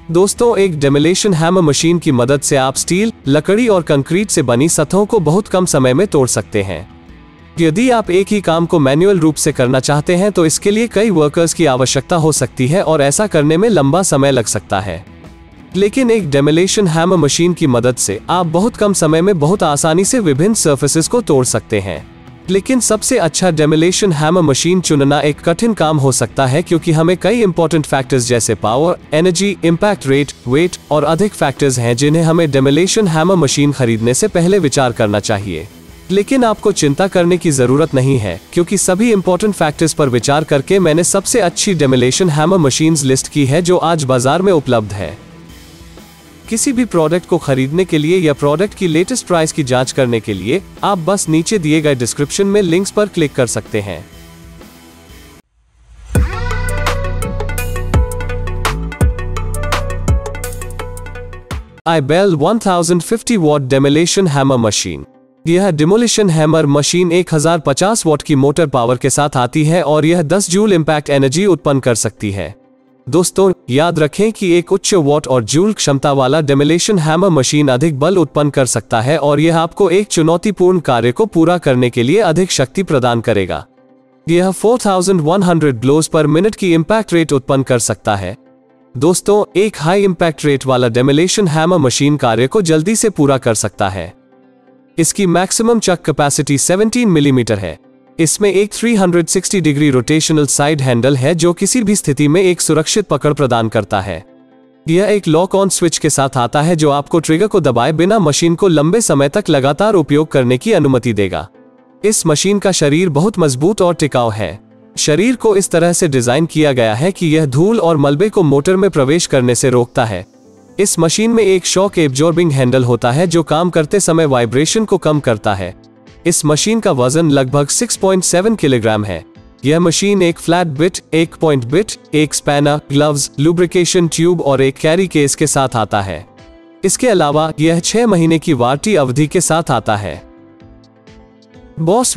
दोस्तों, एक demolition hammer machine की मदद से आप स्टील, लकड़ी और कंक्रीट से बनी सतहों को बहुत कम समय में तोड़ सकते हैं। यदि आप एक ही काम को मैन्युअल रूप से करना चाहते हैं तो इसके लिए कई वर्कर्स की आवश्यकता हो सकती है और ऐसा करने में लंबा समय लग सकता है। लेकिन एक डेमोलिशन हैमर मशीन की मदद से आप बहुत कम समय में बहुत आसानी से विभिन्न सर्फेसेस को तोड़ सकते हैं। लेकिन सबसे अच्छा डेमोलिशन हैमर मशीन चुनना एक कठिन काम हो सकता है, क्योंकि हमें कई इंपॉर्टेंट फैक्टर्स जैसे power, energy, impact rate, weight और अधिक फैक्टर्स हैं जिन्हें हमें डेमोलिशन हैमर मशीन खरीदने से पहले विचार करना चाहिए। लेकिन आपको चिंता करने की जरूरत नहीं है, क्योंकि सभी इंपॉर्टेंट फैक्टर्स पर विचार करके मैंने सबसे अच्छी डेमोलिशन हैमर मशीन्स लिस्ट की है जो आज बाजार में उपलब्ध है। किसी भी प्रोडक्ट को खरीदने के लिए या प्रोडक्ट की लेटेस्ट प्राइस की जांच करने के लिए आप बस नीचे दिए गए डिस्क्रिप्शन में लिंक्स पर क्लिक कर सकते हैं। Ibel 1050 watt demolition hammer machine. यह डिमोलिशन हैमर मशीन 1050 वॉट की मोटर पावर के साथ आती है और यह 10 जूल इम्पैक्ट एनर्जी उत्पन्न कर सकती है। दोस्तों, याद रखें कि एक उच्च वॉट और जूल क्षमता वाला डेमोलिशन हैमर मशीन अधिक बल उत्पन्न कर सकता है और यह आपको एक चुनौतीपूर्ण कार्य को पूरा करने के लिए अधिक शक्ति प्रदान करेगा। यह 4100 ब्लोज पर मिनट की इम्पैक्ट रेट उत्पन्न कर सकता है। दोस्तों, एक हाई इम्पैक्ट रेट वाला डेमोलिशन हैमर मशीन कार्य को जल्दी से पूरा कर सकता है। इसकी मैक्सिमम चक कैपेसिटी 17 मिलीमीटर है। इसमें एक 360 डिग्री रोटेशनल साइड हैंडल है जो किसी भी स्थिति में एक सुरक्षित पकड़ प्रदान करता है। यह एक लॉक ऑन स्विच के साथ आता है जो आपको ट्रिगर को दबाए बिना मशीन को लंबे समय तक लगातार उपयोग करने की अनुमति देगा। इस मशीन का शरीर बहुत मजबूत और टिकाऊ है। शरीर को इस तरह से डिजाइन किया गया है कि यह धूल और मलबे को मोटर में प्रवेश करने से रोकता है। इस मशीन में एक शॉक एब्जॉर्बिंग हैंडल होता है जो काम करते समय वाइब्रेशन को कम करता है। इस मशीन का वजन लगभग 6.7 किलोग्राम है। यह मशीन एक फ्लैट बिट, एक पॉइंट बिट, एक स्पैनर, ग्लव्स, लुब्रिकेशन ट्यूब और एक कैरी केस के साथ आता है। इसके अलावा यह 6 महीने की वारंटी अवधि के साथ आता है। Bosch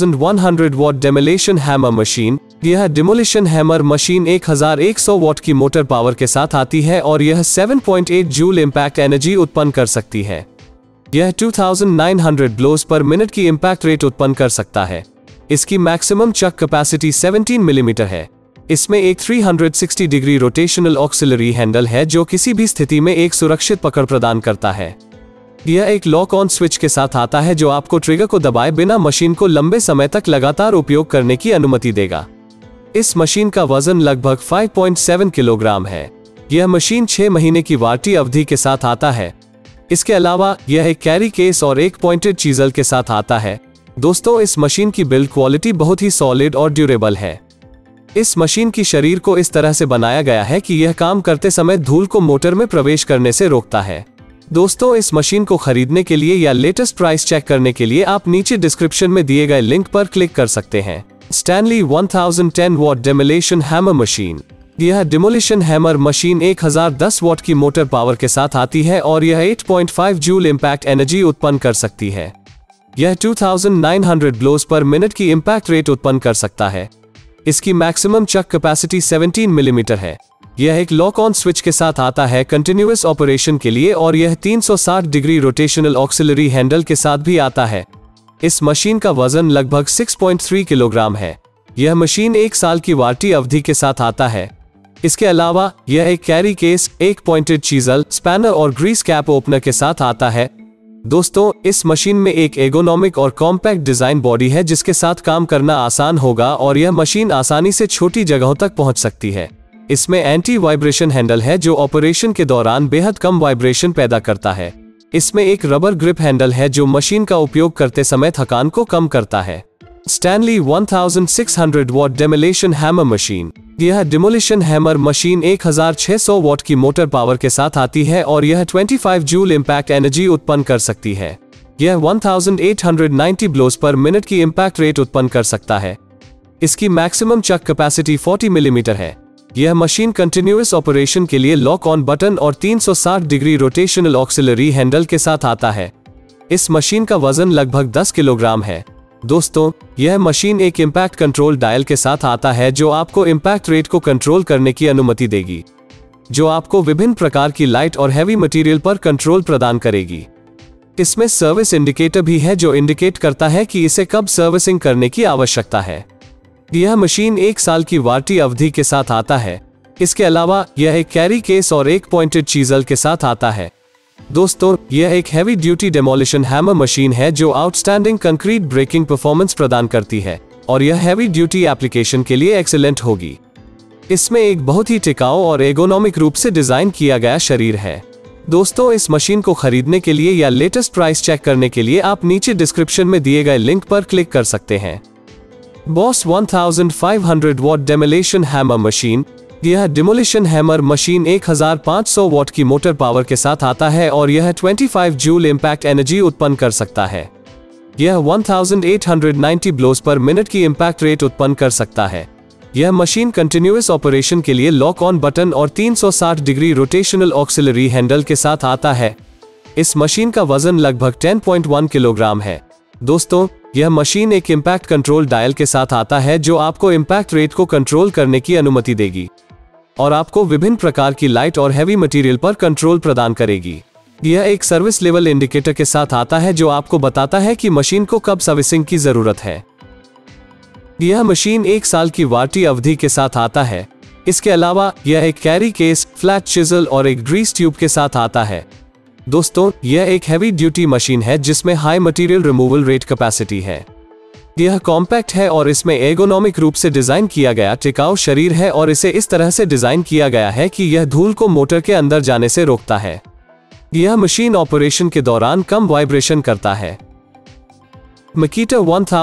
1100 watt demolition hammer machine. यह डिमोलिशन हैमर मशीन 1100 वॉट की मोटर पावर के साथ आती है और यह 7.8 जूल इम्पैक्ट एनर्जी उत्पन्न कर सकती है। यह 2900 ब्लोज पर मिनट की इम्पैक्ट रेट उत्पन्न कर सकता है। इसकी मैक्सिमम चक कैपेसिटी 17 मिलीमीटर है। इसमें एक 360 डिग्री रोटेशनल ऑक्सिलरी हैंडल है जो किसी भी स्थिति में एक सुरक्षित पकड़ प्रदान करता है। यह एक लॉक ऑन स्विच के साथ आता है जो आपको ट्रिगर को दबाए बिना मशीन को लंबे समय तक लगातार उपयोग करने की अनुमति देगा। इस मशीन का वजन लगभग 5.7 किलोग्राम है। यह मशीन 6 महीने की वारंटी अवधि के साथ आता है। इसके अलावा यह एक कैरी केस और एक पॉइंटेड चीजल के साथ आता है। दोस्तों, इस मशीन की बिल्ड क्वालिटी बहुत ही सॉलिड और ड्यूरेबल है। इस मशीन की शरीर को इस तरह से बनाया गया है कि यह काम करते समय धूल को मोटर में प्रवेश करने से रोकता है। दोस्तों, इस मशीन को खरीदने के लिए या लेटेस्ट प्राइस चेक करने के लिए आप नीचे डिस्क्रिप्शन में दिए गए लिंक पर क्लिक कर सकते हैं। Stanley 1010 watt demolition hammer machine. यह डिमोलिशन हैमर मशीन 1010 वॉट की मोटर पावर के साथ आती है और यह 8.5 जूल इम्पैक्ट एनर्जी उत्पन्न कर सकती है। यह 2900 ब्लोज पर मिनट की इम्पैक्ट रेट उत्पन्न कर सकता है। इसकी मैक्सिमम चक कैपेसिटी 17 मिलीमीटर है। यह एक लॉक ऑन स्विच के साथ आता है कंटिन्यूअस ऑपरेशन के लिए और यह 360 डिग्री रोटेशनल ऑक्सिलरी हैंडल के साथ भी आता है। इस मशीन का वजन लगभग 6.3 किलोग्राम है। यह मशीन 1 साल की वारंटी अवधि के साथ आता है। इसके अलावा यह एक कैरी केस, एक पॉइंटेड चीजल, स्पैनर और ग्रीस कैप ओपनर के साथ आता है। दोस्तों, इस मशीन में एक एर्गोनॉमिक और कॉम्पैक्ट डिजाइन बॉडी है जिसके साथ काम करना आसान होगा और यह मशीन आसानी से छोटी जगहों तक पहुंच सकती है। इसमें एंटी वाइब्रेशन हैंडल है जो ऑपरेशन के दौरान बेहद कम वाइब्रेशन पैदा करता है। इसमें एक रबर ग्रिप हैंडल है जो मशीन का उपयोग करते समय थकान को कम करता है। Stanley 1600 watt demolition hammer machine. यह डिमोलिशन हैमर मशीन 1600 वॉट की मोटर पावर के साथ आती है और यह 25 जूल इम्पैक्ट एनर्जी उत्पन्न कर सकती है। यह 1890 ब्लोज पर मिनट की इम्पैक्ट रेट उत्पन्न कर सकता है। इसकी मैक्सिमम चक कैपेसिटी 40 मिलीमीटर है। यह मशीन कंटिन्यूअस ऑपरेशन के लिए लॉक ऑन बटन और 360 डिग्री रोटेशनल ऑक्सिलरी हैंडल के साथ आता है। इस मशीन का वजन लगभग 10 किलोग्राम है। दोस्तों, यह मशीन एक इम्पैक्ट कंट्रोल डायल के साथ आता है जो आपको इम्पैक्ट रेट को कंट्रोल करने की अनुमति देगी। जो आपको विभिन्न प्रकार की लाइट और हैवी मटेरियल पर कंट्रोल प्रदान करेगी। इसमें सर्विस इंडिकेटर भी है जो इंडिकेट करता है कि इसे कब सर्विसिंग करने की आवश्यकता है। यह मशीन 1 साल की वारंटी अवधि के साथ आता है। इसके अलावा यह एक कैरी केस और एक पॉइंटेड चीजल के साथ आता है। दोस्तों, यह एक heavy duty demolition hammer machine है जो आउटस्टैंडिंग कंक्रीट ब्रेकिंग परफॉर्मेंस प्रदान करती है और यह हैवी ड्यूटी एप्लीकेशन के लिए एक्सीलेंट होगी। इसमें एक बहुत ही टिकाऊ और एर्गोनॉमिक रूप से डिजाइन किया गया शरीर है। दोस्तों, इस मशीन को खरीदने के लिए या लेटेस्ट प्राइस चेक करने के लिए आप नीचे डिस्क्रिप्शन में दिए गए लिंक पर क्लिक कर सकते हैं। Bosch 1500 watt demolition hammer machine. यह डिमोलिशन हैमर मशीन 1500 वॉट की मोटर पावर के साथ आता है और यह 25 जूल इम्पैक्ट एनर्जी उत्पन्न कर सकता है। यह 1890 ब्लोज पर मिनट की इम्पैक्ट रेट उत्पन्न कर सकता है। यह मशीन कंटिन्यूअस ऑपरेशन के लिए लॉक ऑन बटन और 360 डिग्री रोटेशनल ऑक्सिलरी हैंडल के साथ आता है। इस मशीन का वजन लगभग 10.1 किलोग्राम है। दोस्तों, यह मशीन एक इम्पैक्ट कंट्रोल डायल के साथ आता है जो आपको इम्पैक्ट रेट को कंट्रोल करने की अनुमति देगी और आपको विभिन्न प्रकार की लाइट और हैवी मटेरियल पर कंट्रोल प्रदान करेगी। यह एक सर्विस लेवल इंडिकेटर के साथ आता है जो आपको बताता है कि मशीन को कब सर्विसिंग की जरूरत है। यह मशीन 1 साल की वारंटी अवधि के साथ आता है। इसके अलावा यह एक कैरी केस, फ्लैट चिजल और एक ग्रीस ट्यूब के साथ आता है। दोस्तों, यह एक हैवी ड्यूटी मशीन है जिसमें high material removal rate capacity है। यह कॉम्पैक्ट है और इसमें एर्गोनॉमिक रूप से डिजाइन किया गया टिकाऊ शरीर है और इसे इस तरह से डिजाइन किया गया है कि यह धूल को मोटर के अंदर जाने से रोकता है। यह मशीन ऑपरेशन के दौरान कम वाइब्रेशन करता है। Makita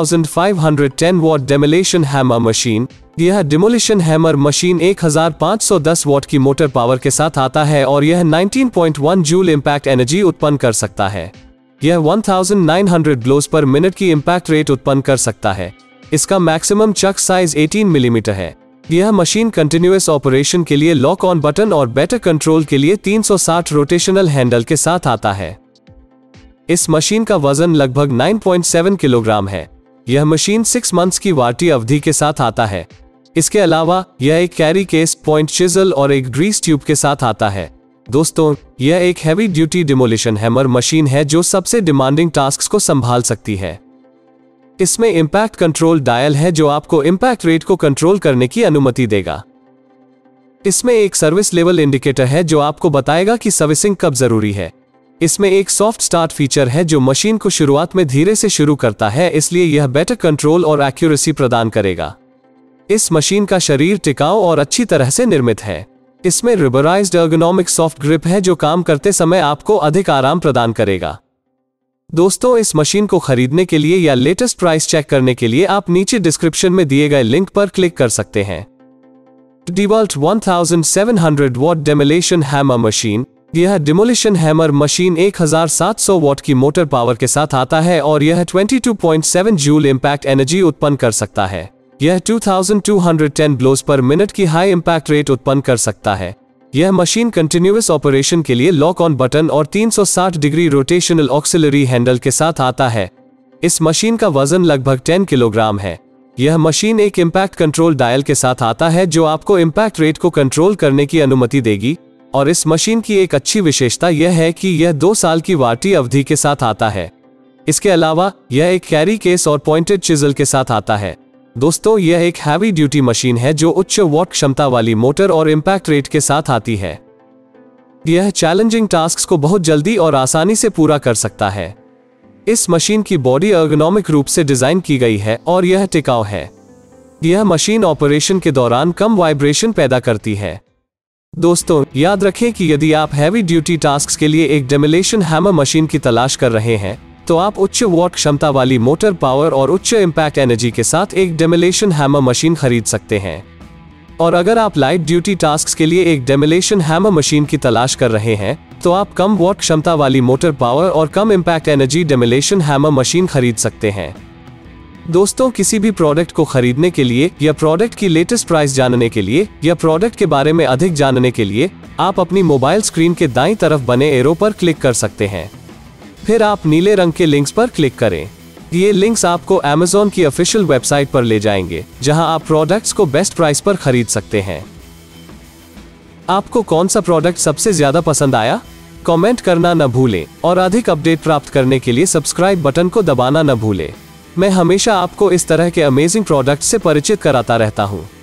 1510 watt demolition hammer machine. यह डिमोलिशन हैमर मशीन 1510 वॉट की मोटर पावर के साथ आता है और यह 19.1 जूल इम्पैक्ट एनर्जी उत्पन्न कर सकता है। यह 1900 ब्लोज पर मिनट की इम्पैक्ट रेट उत्पन्न कर सकता है। इसका मैक्सिमम चक साइज 18 मिलीमीटर है। यह मशीन कंटिन्यूअस ऑपरेशन के लिए लॉक ऑन बटन और बेटर कंट्रोल के लिए 360 रोटेशनल हैंडल के साथ आता है। इस मशीन का वजन लगभग 9.7 किलोग्राम है। यह मशीन 6 मंथ्स की वारंटी अवधि के साथ आता है। इसके अलावा यह एक कैरी केस, पॉइंट चिजल और एक ग्रीस ट्यूब के साथ आता है। दोस्तों, यह एक heavy duty demolition hammer machine है जो सबसे डिमांडिंग टास्क्स को संभाल सकती है। इसमें इम्पैक्ट कंट्रोल डायल है जो आपको इम्पैक्ट रेट को कंट्रोल करने की अनुमति देगा। इसमें एक सर्विस लेवल इंडिकेटर है जो आपको बताएगा कि सर्विसिंग कब जरूरी है। इसमें एक सॉफ्ट स्टार्ट फीचर है जो मशीन को शुरुआत में धीरे से शुरू करता है, इसलिए यह बेटर कंट्रोल और एक्यूरेसी प्रदान करेगा। इस मशीन का शरीर टिकाऊ और अच्छी तरह से निर्मित है। इसमें रिबराइज्ड एर्गोनॉमिक सॉफ्ट ग्रिप है जो काम करते समय आपको अधिक आराम प्रदान करेगा। दोस्तों, इस मशीन को खरीदने के लिए या लेटेस्ट प्राइस चेक करने के लिए आप नीचे डिस्क्रिप्शन में दिए गए लिंक पर क्लिक कर सकते हैं। DeWalt 1700 watt demolition hammer machine. यह डिमोलिशन हैमर मशीन 1700 वॉट की मोटर पावर के साथ आता है और यह 22.7 जूल इम्पैक्ट एनर्जी उत्पन्न कर सकता है। यह 2210 ब्लोज पर मिनट की हाई इम्पैक्ट रेट उत्पन्न कर सकता है। यह मशीन कंटिन्यूअस ऑपरेशन के लिए लॉक ऑन बटन और 360 डिग्री रोटेशनल ऑक्सिलरी हैंडल के साथ आता है। इस मशीन का वजन लगभग 10 किलोग्राम है। यह मशीन एक इम्पैक्ट कंट्रोल डायल के साथ आता है जो आपको इम्पैक्ट रेट को कंट्रोल करने की अनुमति देगी और इस मशीन की एक अच्छी विशेषता यह है कि यह 2 साल की वारंटी अवधि के साथ आता है। इसके अलावा यह एक कैरी केस और पॉइंटेड चिजल के साथ आता है। दोस्तों, यह एक हैवी ड्यूटी मशीन है जो उच्च वॉट क्षमता वाली मोटर और इम्पैक्ट रेट के साथ आती है। यह चैलेंजिंग टास्क्स को बहुत जल्दी और आसानी से पूरा कर सकता है। इस मशीन की बॉडी एर्गोनॉमिक रूप से डिजाइन की गई है और यह टिकाऊ है। यह मशीन ऑपरेशन के दौरान कम वाइब्रेशन पैदा करती है। दोस्तों, याद रखें कि यदि आप हैवी ड्यूटी टास्क्स के लिए एक डेमोलिशन हैमर मशीन की तलाश कर रहे हैं तो आप उच्च वॉट क्षमता वाली मोटर पावर और उच्च इम्पैक्ट एनर्जी के साथ एक डेमोलिशन हैमर मशीन खरीद सकते हैं। और अगर आप लाइट ड्यूटी टास्क्स के लिए एक डेमोलिशन हैमर मशीन की तलाश कर रहे हैं तो आप कम वॉट क्षमता वाली मोटर पावर और कम impact energy demolition hammer machine खरीद सकते हैं। दोस्तों, किसी भी प्रोडक्ट को खरीदने के लिए या प्रोडक्ट की लेटेस्ट प्राइस जानने के लिए या प्रोडक्ट के बारे में अधिक जानने के लिए आप अपनी मोबाइल स्क्रीन के दाईं तरफ बने एरो पर क्लिक कर सकते हैं। फिर आप नीले रंग के लिंक्स पर क्लिक करें। ये लिंक्स आपको Amazon की ऑफिशियल वेबसाइट पर ले जाएंगे जहां आप प्रोडक्ट्स को बेस्ट प्राइस पर खरीद सकते हैं। आपको कौन सा प्रोडक्ट सबसे ज्यादा पसंद आया? कमेंट करना न भूलें और अधिक अपडेट प्राप्त करने के लिए सब्सक्राइब बटन को दबाना न भूलें। मैं हमेशा आपको इस तरह के अमेजिंग प्रोडक्ट से परिचित कराता रहता हूँ।